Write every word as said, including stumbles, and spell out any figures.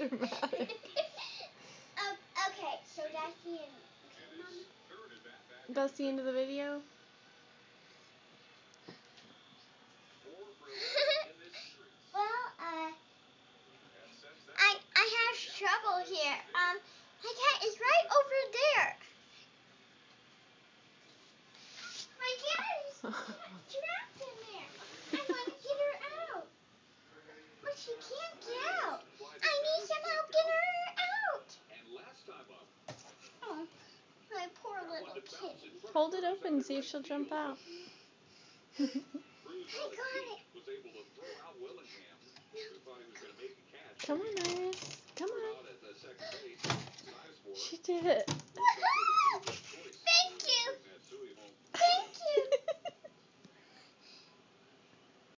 dramatic. um, okay, so that's the end. Okay, Mom. That's the end of the video? Well, uh, I I have trouble here. Um, my cat is right over there. My cat is trapped in there. I want to get her out, but she can't get out. I need some help getting her out. Oh, my poor little kitty. Hold it open and see if she'll jump out. I got it. Come on, Iris. Come on. She did it.